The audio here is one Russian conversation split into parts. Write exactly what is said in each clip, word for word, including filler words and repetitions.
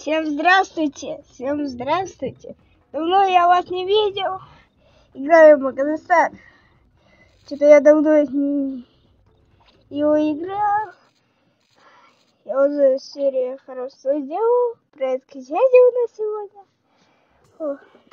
Всем здравствуйте, всем здравствуйте. Давно я вас не видел. Играем в Афганистан. Что-то я давно не... его играл. Я уже серию хорошо сделал. Проект связи у нас сегодня. О,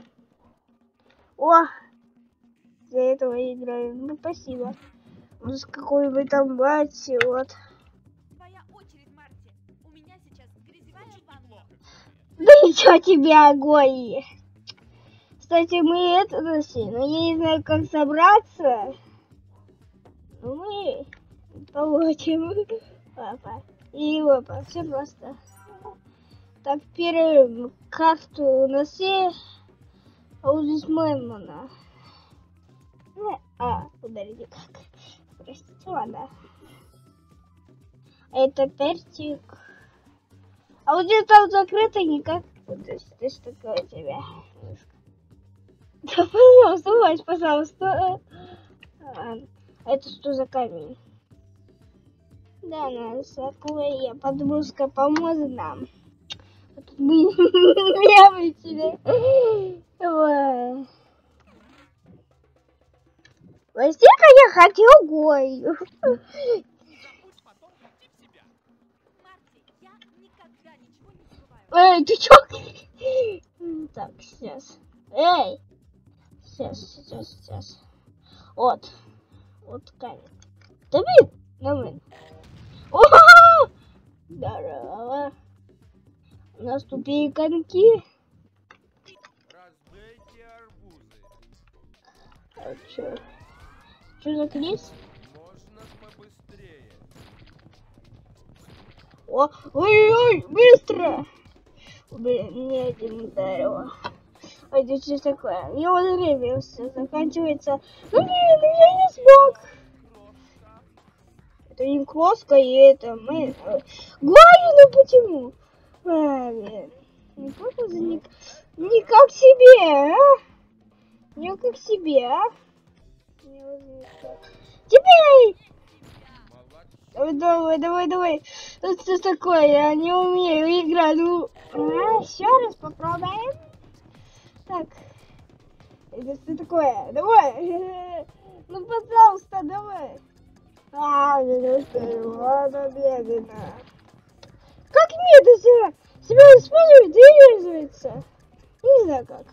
О! За этого играем. Ну, спасибо. Может, какой вы там бате, вот. Твоя очередь, Марти. У меня сейчас грязевая ванна. Да ничего тебе, огонь. Кстати, мы это нашли, но я не знаю, как собраться. Ну, мы получим. Папа. И опа, все просто. Так, первую карту у нас есть. А вот здесь Мэнмана. А, ударите как. Простите, ладно. Это перчик. А вот здесь там закрыто никак. Ты что такое у тебя? Да, пожалуйста, Вась, пожалуйста. А, это что за камень? Да, нас такое подружка поможет нам. Тут мы не вытянули. Ой. Вообще-то я хотел гою. Марти, я никогда ничего не забываю. Эй, ты чё? Так, сейчас. Эй! Сейчас, сейчас, сейчас. Вот. Вот камень. Давай, давай. О! Здорово. У нас тут переконки. Разбейте арбузы. А чё? Чё за крис? Можно побыстрее. О, ой-ой, быстро! Блин, мне один ударило. Ой, это что такое? Мне уже время все заканчивается. Ну блин, я не смог. Это не Кроска, и это мы. Гай, ну почему? А, блин. Не просто не, не как себе, а? Не как себе, а? Теперь! Давай, давай, давай, давай. Это что такое? Я не умею играть. Ну, а, еще раз попробуем. Так. Это что такое? Давай. Ну, пожалуйста, давай. А, ладно, медленно. Как медленно себя, себя использует, двигается? Не знаю как.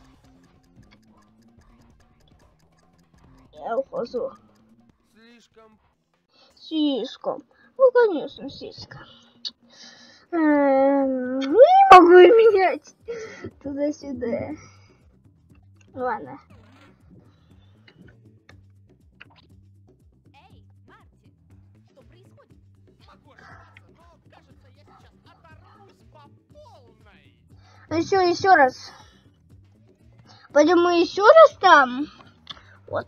Я ухожу. Слишком. Слишком. Ну, конечно, слишком. Эм, не могу менять туда-сюда. Ладно. Эй, Марти, что происходит? Похоже, но кажется, я сейчас оторвусь по полной. Еще, еще раз. Пойдем мы еще раз там. Вот.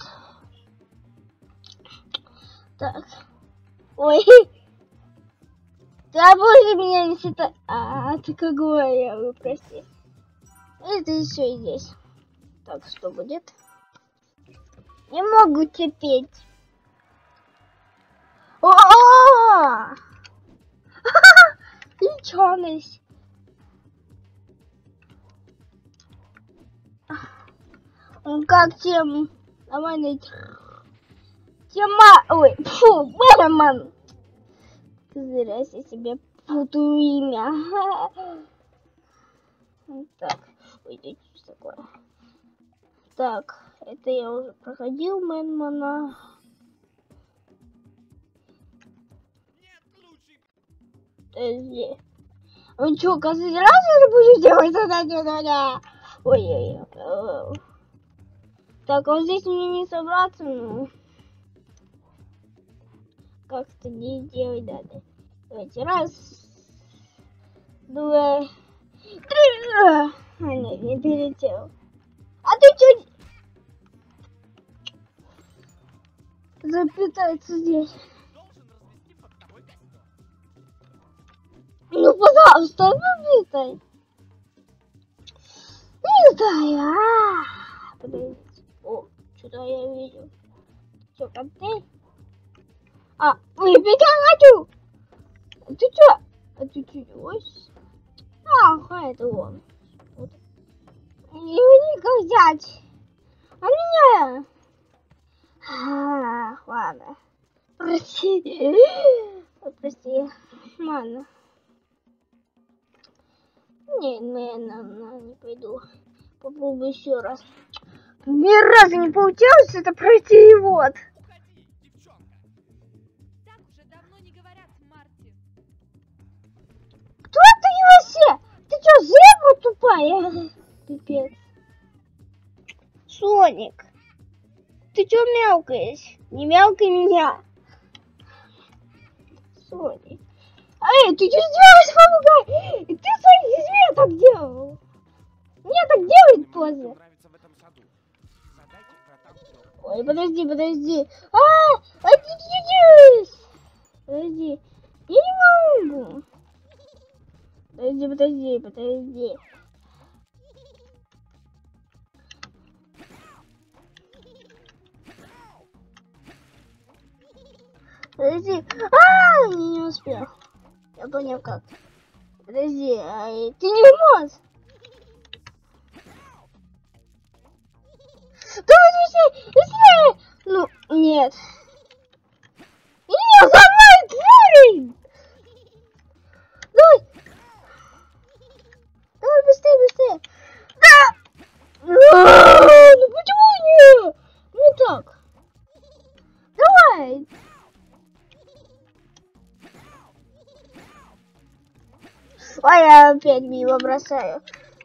Так. Ой. Ты больше меня не считай. А, ты как говорила, вы прости. Это еще и здесь. Так, что будет? Не могу терпеть. О-о-о! Леченость. Как тем... Давай найти. Тема... Ой, фу, Бэтмен. Зря я себе путаю имя. Так, ой, это что такое? Так, это я уже проходил Мэнмана. Нет, лучше. Подожди. Ну что, каждый раз я буду делать задание? Ой-ой-ой. Так, а вот здесь мне не собраться, ну. Как-то не делать надо. Давайте, раз, два, три. А, нет, не перелетел. А ты что? Запитается здесь. Должен развести бортовой костер. Ну, пожалуйста, запитай. Не знаю. А, подождите. О, что-то я видел. Что, коктейль? А, выпить я хочу. А ты что? А ты что делаешь? Ах, это он. Вот. Его не взять. А меня... Ах, ладно. Прости. Прости. Ладно. Не, наверное, не пойду. Попробую еще раз. Ни разу не получалось это пройти, и вот. Уходи, девчонка. Так уже давно не говорят, Марти. Кто ты вообще? Ты что, зебра тупая? Пипец. Соник. Ты что мяукаешь? Не мяукай меня. Соник. Эй, ты что сделаешь, попугай? Ты, Соник, из меня так делал. Мне так делает тоже. Нравится в этом саду. Задайте кротам трёх. Ой, подожди, подожди. А, отъедись. Подожди. Я не могу. Подожди, подожди, подожди. Подожди. А, я не успел. Я понял как. Подожди, а ты не можешь. Давай, быстрее, быстрее! Ну, нет. Нет, за мной дверь! Давай! Давай, быстрее, быстрее! Да! Ну почему не? Не так. Давай! А я опять мимо бросаю.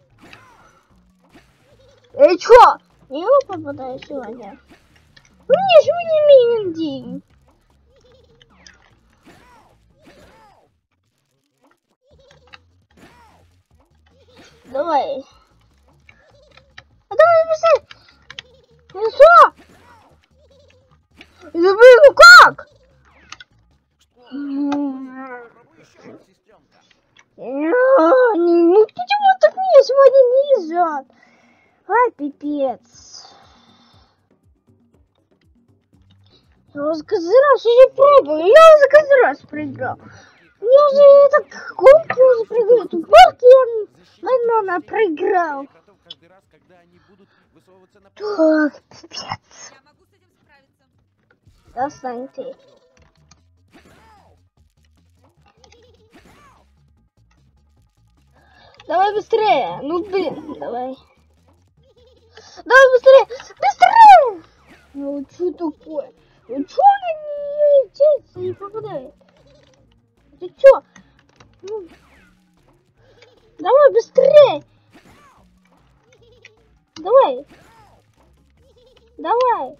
Эй, чё? Я его попадаю сегодня. Мне же не имеем день. Давай. А давай быстрее. Ну что? Ну блин, ну как? Попробуй еще раз, сестренка. Ну почему так мне сегодня не езжат? Ай, пипец. Я уже каждый раз уже пробую. Я уже каждый раз проиграл. Мне уже этот гонки уже проиграл. Тут гонки я, наверное, проиграл. Кротов каждый раз, когда они будут высовываться на Так, пипец. Я могу с этим справиться. Достань ты. Давай быстрее. Ну, блин, давай. Давай быстрее. Быстрее! Ну, что такое? Ну, что она не летит, не попадает? Ты что? Ну, давай быстрее. Давай. Давай.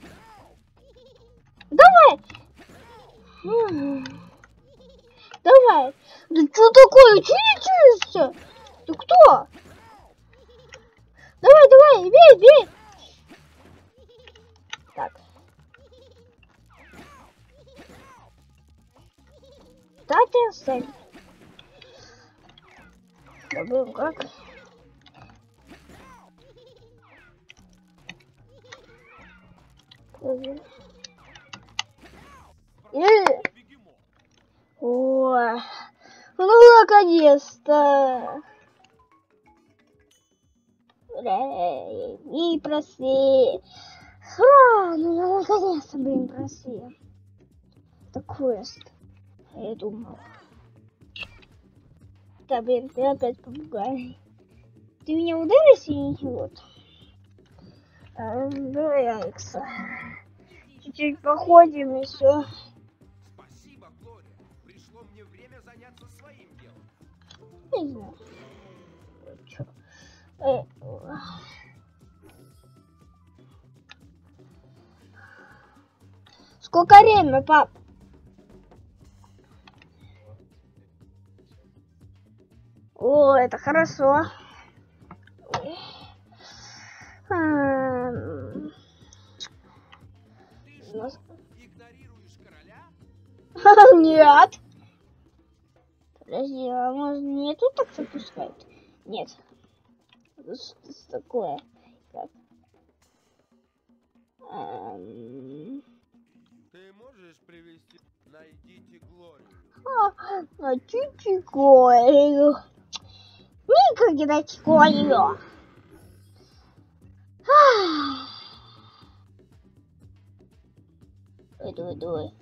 Давай. М. Давай. Да что такое? Че не чуешься? Ты кто? Давай, давай, бей, бей. Так. Да ты оставь. Да блин, как? бегемот. Ой, ну наконец-то. Не проси. А, ну наконец-то, блин, проси. Это квест. Я думал. Да, блин, ты опять попугай. Ты меня ударишь или нет? А, давай, Алекса. Чуть-чуть походим и все. Спасибо, Глория. Пришло мне время заняться своим делом. Не знаю. Чё? Э, Сколько время, пап? О, это хорошо. Ам, Ты что, игнорируешь короля? Нет. Подожди, а может мне тут так запускать? Нет. Это что такое? Так. Ам, Ты можешь привести... Найдите Глорию. А, а чуть-чуть. Никогда такое. Ой, давай, давай.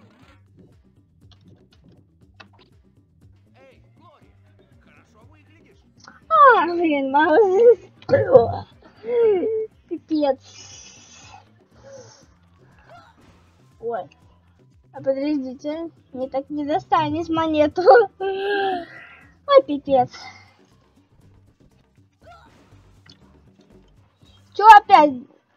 Эй, Глория, хорошо выглядишь. А, блин, мама застряла. Пипец. Ой. А подождите, мне так не достанешь монету. Ой, пипец. Чё опять?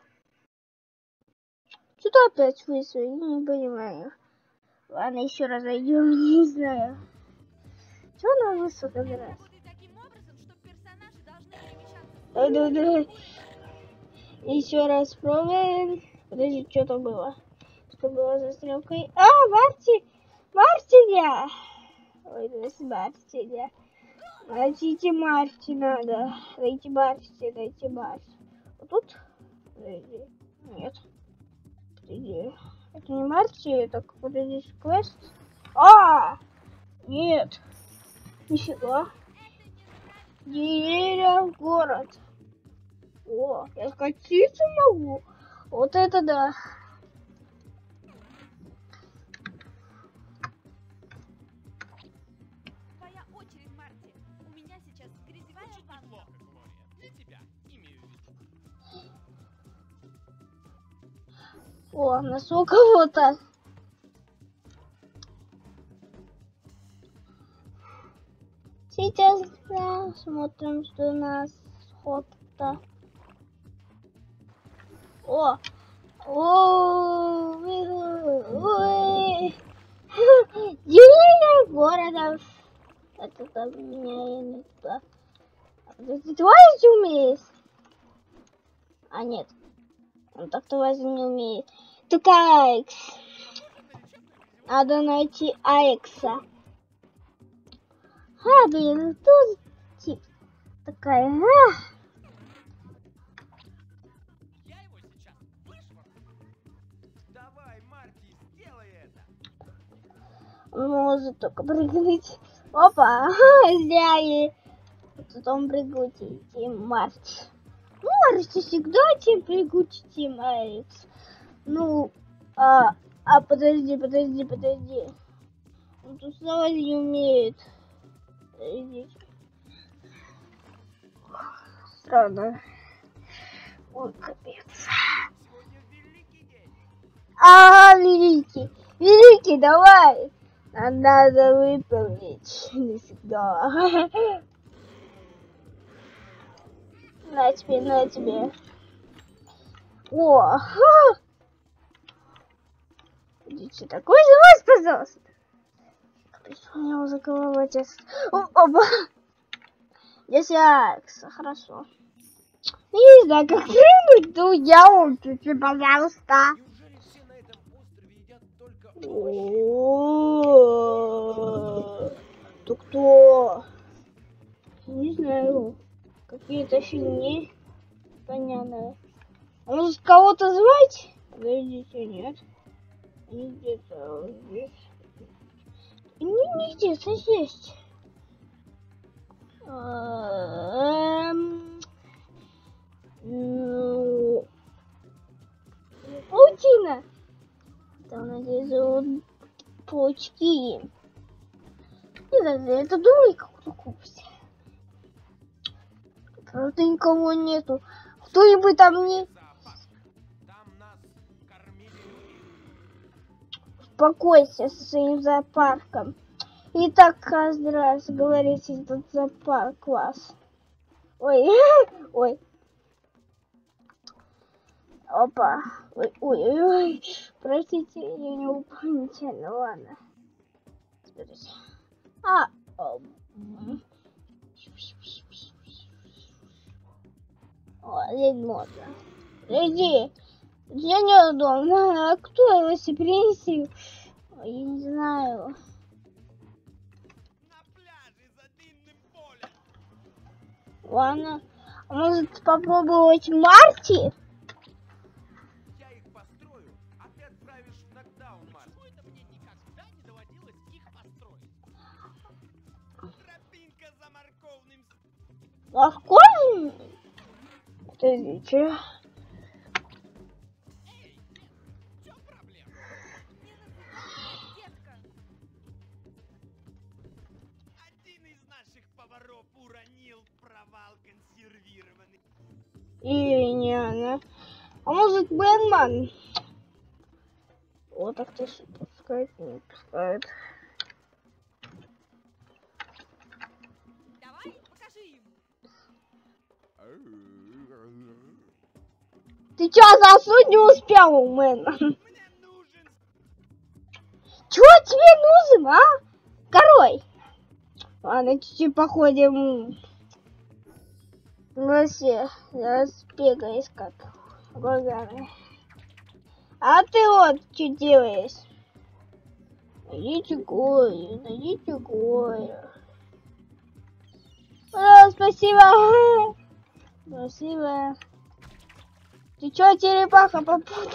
Что опять вышло? Я не понимаю. Ладно, еще раз зайдем, не знаю. Что она вышло как раз? Работает таким образом, что персонажи должны перемещаться. Ой, да, да. Еще раз пробуем. Подожди, что там было? Что было за стрелкой? А, Марти! Мартиня! Ой, да, с Мартиня. Найдите Марти надо. Найти Марти, найти Марти. Вот тут? Подожди. Нет. Подожди. Это не Марти, это какой-то здесь квест. А! Нет. Нифига. Деревья в город. О, я скатиться могу. Вот это да. Твоя очередь, Марти. У меня сейчас грязевая Очень ванна. неплохо, Глория. Для тебя, имею в виду. О, нашел кого-то. Сейчас да, смотрим, что у нас сход-то. О! О! Ой! Деревья города. Это там меня не туда. Ты твои умеешь? А нет. Он так-то возьми не умеет. Только Аекс. Надо найти Аекса. А, блин, тут тип такая. А. Я его сейчас вышвырну. Давай, Марти, сделай это. Он может только прыгнуть. Опа, ага, зря и потом прыгнуть Тим Марти. Ну, Марти всегда Тим прыгнуть Тим Аекс. Ну, а, а подожди, подожди, подожди. Он тут снова не умеет. Подождите. Странно. Ой, капец. Сегодня великий день. А, великий. Великий, давай. Нам надо выполнить навсегда. На тебе, на тебе. О, ха. Идите такой же вас, пожалуйста. У меня уже голова тяжесть. Оба. Здесь Аекс, хорошо. Не знаю, как прыгнуть, ну я учусь, пожалуйста. Неужели все на этом острове едят только овощи? О, ты кто? Не знаю. Какие-то фигни. Понятно. А может кого-то звать? Подождите, нет. Они где-то здесь. Не, не где-то здесь. Эм... Ну... Паутина. Там, надеюсь, зовут паучки. Не знаю, это думай какую-то купить. Правда, никого нету. Кто-нибудь там не... Зоопарк. Там нас кормили люди. Успокойся со своим зоопарком. И так каждый раз говорите, этот зоопарк класс. Ой, ой. Опа. Ой, ой, ой, ой. Простите, я не инопланетянин. Ладно. Смотрите. А. О, здесь можно. Иди. Я неудобно. А кто его себе принесил? Ой, я не знаю. На пляже за длинным полем. Ладно. А может попробовать Марти? Я их построю, а ты отправишь в нокдаун, Марти. Почему это мне никогда не доводилось их построить? Тропинка за морковным... Лавкон? Подождите. Один из наших поваров уронил провал консервированный. Или не она. А может Бэнман? Вот так то что пускает, не пускает. Давай, покажи им. Ты чё, заснуть не успел, мэн? Мне нужен... Чё тебе нужен, а? Корой. Ладно, чуть-чуть походим. Ну все, сейчас бегай искать. Глазами. А ты вот что делаешь? Найдите горе, найдите горе. А, спасибо. Спасибо. Ты чё, черепаха, попутал?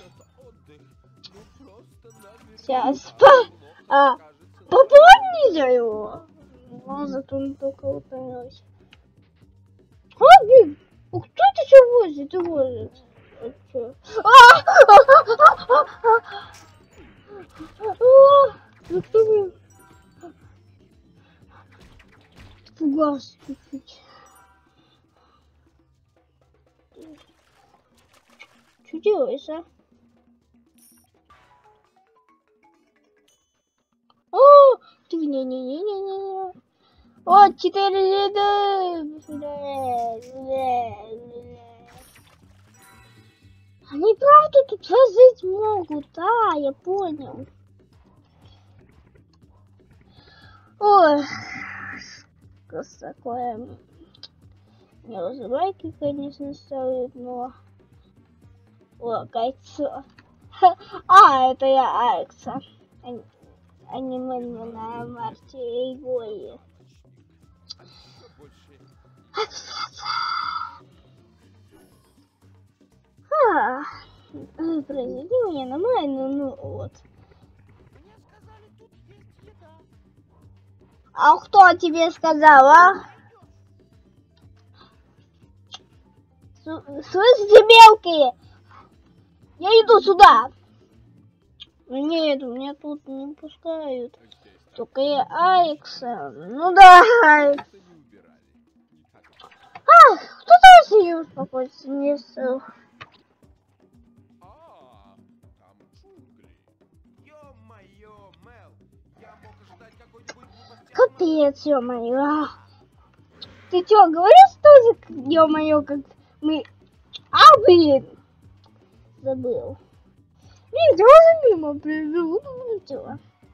Сейчас. А, пополни его. Ну, зато он только утонился. А, блин, кто ты что возит? Ты возит. А, чё? Ну кто вы? Испугался чуть-чуть. Что делаешь, а? О, ты не-не-не-не-не. Вот четыре ряда. Они правда тут жить могут, а, я понял. Ой, такое. Не розовайки, конечно, ставят, но... О, кольцо. А, это я Алекса. Аниме на Марте и Гои. А, произведи меня на майну, ну вот. Мне сказали, тут есть еда. А кто тебе сказал, а? Слышите, мелкие? Я иду сюда. Нет, меня тут не пускают. Только я Алекса. Ну да. А, кто-то себе успокоится, не стал. А, там джунгли. Ё-моё, Мел, я мог ожидать какой-нибудь глупости. Капец, ё-моё. Ты чё, говоришь тоже, ё-моё, как мы... А, блин! Забыл. Блин, тоже мимо приду. Ну, чего?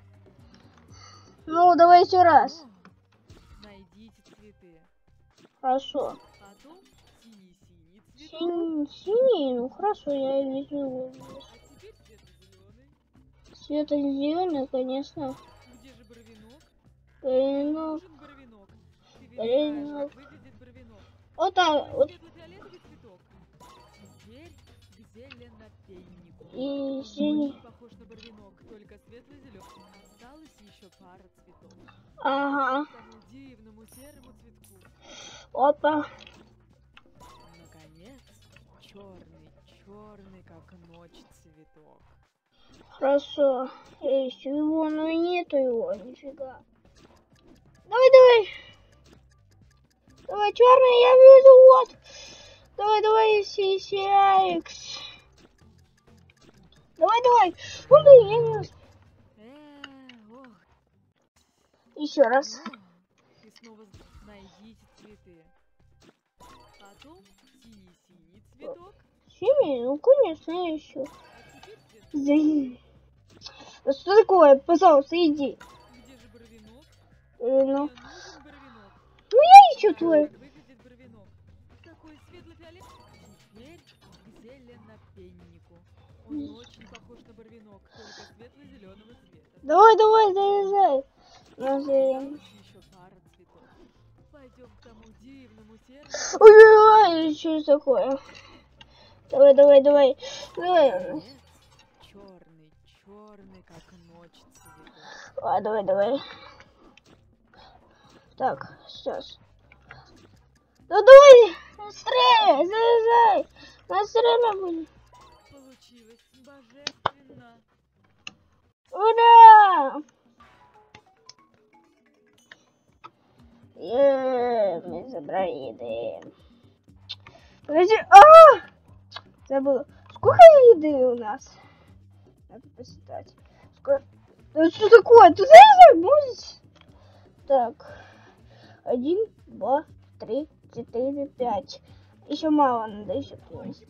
Ну, давай еще раз. Найдите цветы. Хорошо. Потом синий-синий цветок. Синий, синий, ну хорошо, я вижу его. А теперь светло-зеленый. Светло-зеленый, конечно. Где же боровинок? Боровинок. Нужен боровинок. Ты ведь Боровинок. знаешь, как выглядит боровинок. Вот так, вот. Светло-фиолетовый цветок. Теперь к зеленопеннику. И Он синий. очень похож на боровинок, только светло-зеленый. Осталось еще пара цветов. Ага. К тому дивному серому цветку. Опа. Наконец, черный, черный, как ночь цветок. Хорошо. Я ищу его, но нету его, нифига. Давай, давай. Давай, черный, я вижу, вот. Давай, давай, Сисиаикс. Давай, давай. О, блин, я не успел. Э, ох. Еще раз. Ну, и снова найдите цветы. Потом синий-синий цветок. Синий? Ну, конечно, я ищу. А теперь цвет. Извини. Да что такое? Пожалуйста, иди. Где же боровинок? Э, ну. Мне нужен боровинок. Ну, я ищу твой. Как выглядит боровинок? Такой светло-фиолетовый. Теперь к зеленопеннику. Он очень похож на боровинок, только светло-зеленого цвета. Давай, давай, залезай. Ну, Осталось еще пара цветов. Пойдем к тому дивному серому. ой, ой, что такое? Давай, давай, давай. Давай. Черный, черный, как ночь цветок. А, давай, давай. Так, сейчас. Ну давай, стреляй, залезай. На время будет. Получилось божественно. Ура! Е, мы забрали еды. Подожди, а! Забыл. Сколько еды у нас? Надо посчитать. Сколько... Ну, что такое? Ты знаешь, будет? Так. Один, два, три, четыре, пять. Еще мало, надо еще принести.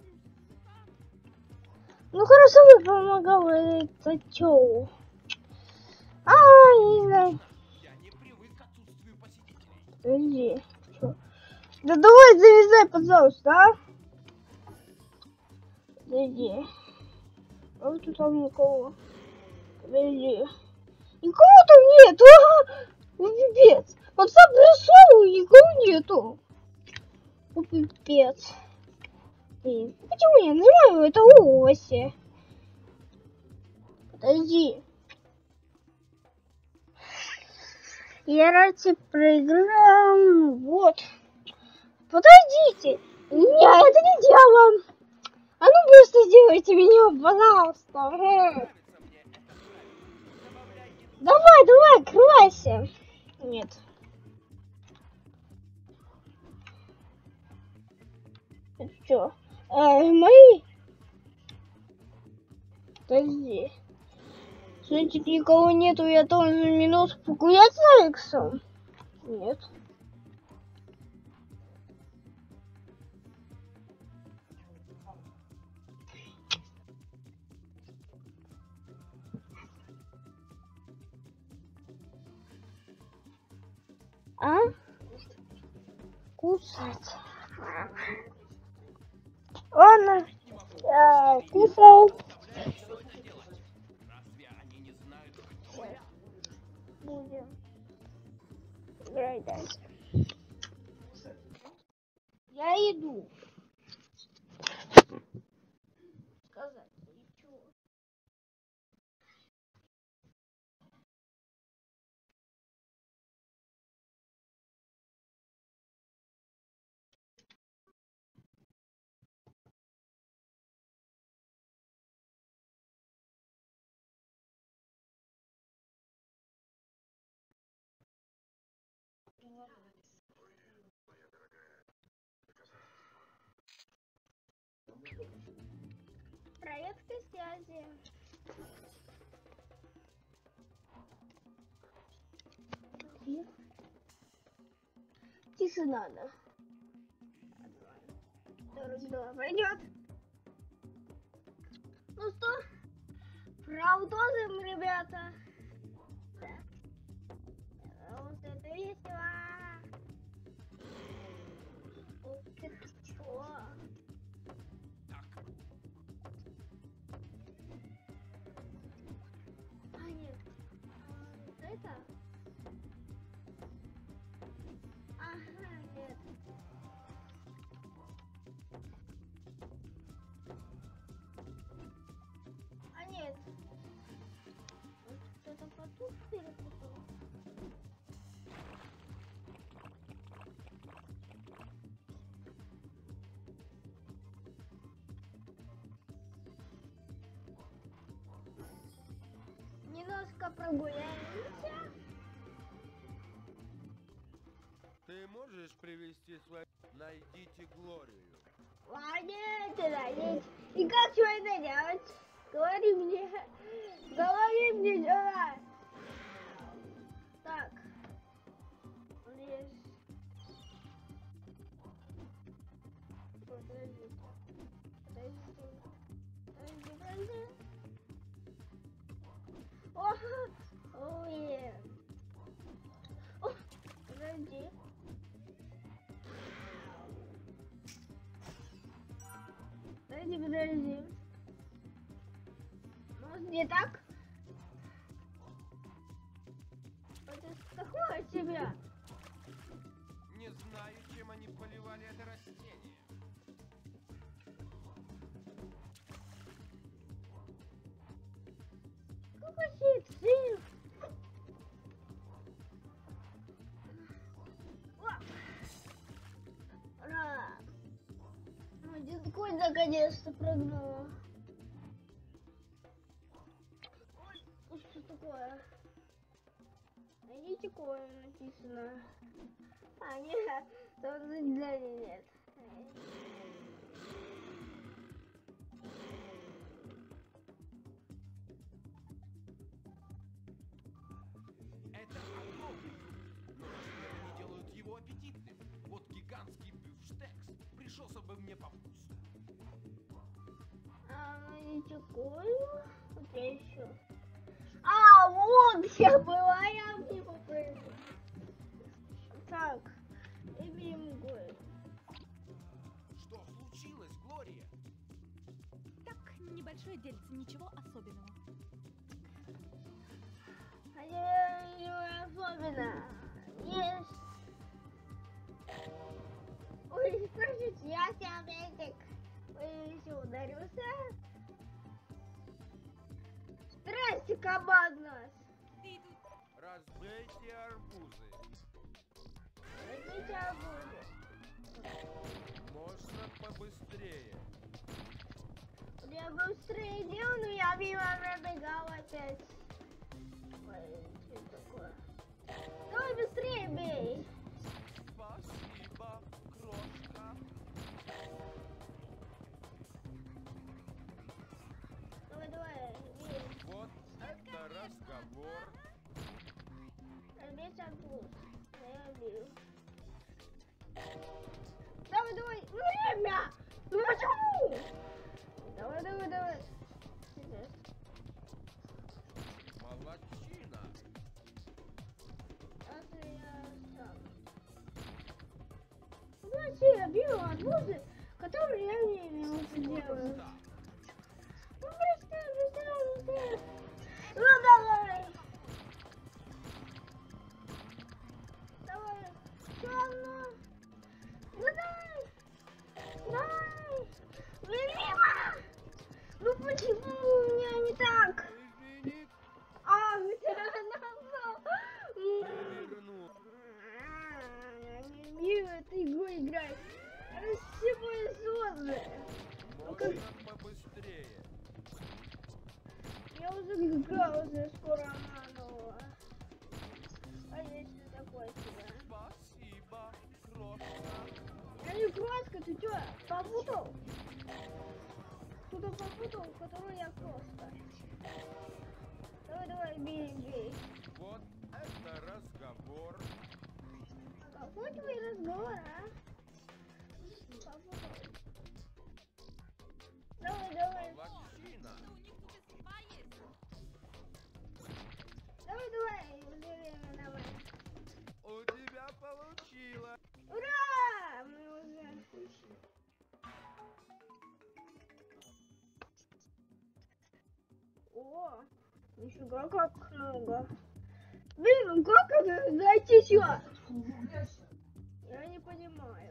Ну хорошо, вы помогали, это чё? А, я не знаю. Я не привык к отсутствию посетителей. Подожди. Чё? Да давай завязай, пожалуйста, а? Подожди. А вот тут там никого. Подожди. Никого там нет. А! Ну, пипец. Он сам пришел, и никого нету. Ну, пипец. Блин, почему я нажимаю это оси? Подожди. Я раньше проиграл. Вот. Подождите. Я это не делала. А ну просто сделайте меня, пожалуйста. Нравится мне это правило. Добавляй еду. Давай, давай, крайся. Нет. Это что? А, мои? Подожди. Значит, никого нету, я должен минут погулять с Алексом? Нет. А? Кусать. Ладно. Я кусал. Разве они не знают, кто я? Будем играть дальше. Я иду. Сказать ничего. Проекты связи. Тишина, да. Два пойдет. Ну что, продолжим, ребята. Да. Вот это весело. Ух ты, чё? Так, А, нет. А, вот это? Ага, нет. А, нет. Вот что-то потух перепутал. Немножко прогуляемся. ты можешь привести свою... Найдите Глорию. Ладно, ты найдешь. И как что это делать? Говори мне. Говори мне, давай. Так. Лес. Подожди. Подожди. Подожди, подожди. О, ой. О, подожди. Подожди, подожди. Может, не так? Это какое от тебя? Не знаю, чем они поливали это растение. Какой сит? Биткоин наконец-то прыгнула. Ой, что такое? Найдите коин написано. А, нет, там замедления нет. Это огромный фрукт, но размеры не делают его аппетитным. Вот гигантский бифштекс пришелся бы мне по вкусу. А, найдите коин. Где еще? А, вот где была, я в него прыгну. Так, выберем коин. Что случилось, Глория? Так, небольшое дельце, ничего особенного. А не особенно. Есть. Ой, скажите, я теоретик. Ой, еще ударился. Здрасте, кабан нас. Ты тут Разбейте арбузы. Возьмите арбузы. Можно побыстрее. Я быстрее делал, но я мимо пробегал опять. Ой, что такое? Давай быстрее бей. Спасибо, крошка. Давай, давай, бей. Вот это разговор. Разбейте арбуз. Я бью. Давай, давай, время! Ну почему? Давай, давай, давай. Молодчина. Это я сам. Давайте я бью арбузы, которые я не имел что делать. Да. Ну быстрее, быстрее, быстрее. Ну давай. Давай. Все равно. Ну давай. Давай. Мимо. Ну почему у меня не так? Извини, А, все равно. верну. Я не умею эту игру играть. Это все мои сложные. Можно побыстрее. Я уже играл уже скоро Аманова. А если такое себе? Спасибо, крошка. Я не крошка, ты чё, попутал? Кто-то попутал, который я просто. Давай, давай, бей, бей. Вот это разговор. А какой твой разговор, а? Попутал. Давай, давай. Молодчина. у них тут и судьба есть. Давай, давай, уже время, давай. У тебя получилось. Ура! Мы уже... О, нифига как много. Блин, ну как это зайти сюда? Я не понимаю.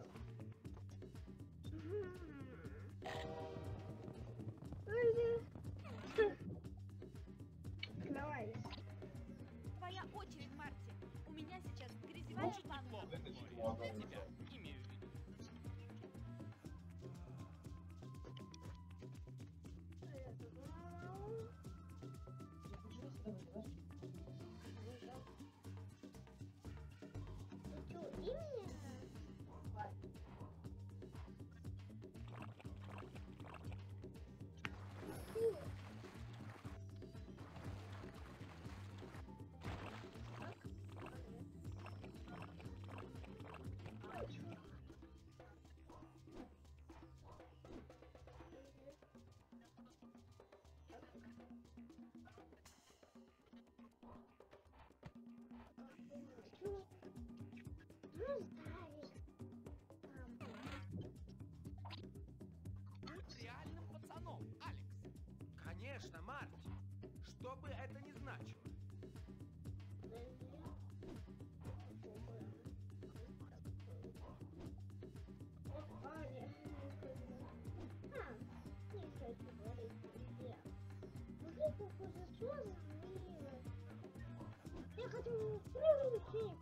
Давай. Твоя очередь, Марти. У меня сейчас грязевая ванна. Тебя имею в виду. Что именно? Будь реальным пацаном, Алекс. Конечно, Марти. Что бы это ни значило. Я хочу прыгнуть.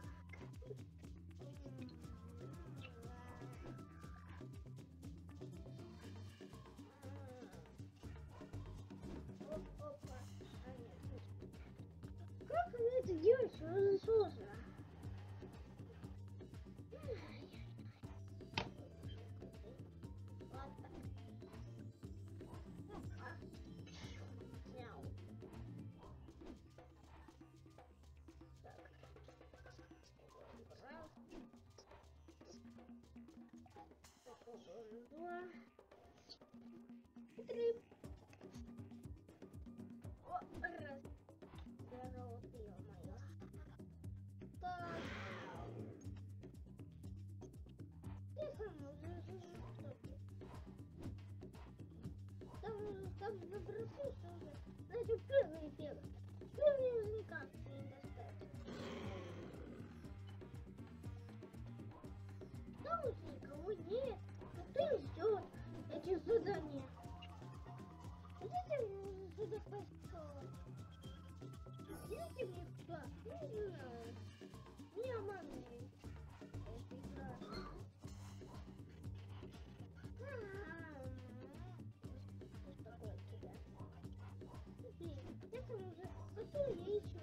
Как мне это делать? Что за сложно? Ладно. Ага. Снял. Так. Раз. Попробуем два. Три. О, раз. Здорово, ё-моё. Так. Тихо, ну, за- за- за что ты? Там, там забросился уже. Значит, первый эффект. Первый уже никак не достать. Там уже никого нет. А ты ждет эти задания. Идите мне сюда пошел. Идите мне туда. Не знаю. Не обманывай. Это игра. Что такое тебя? Блин, я там уже готовлю яичко.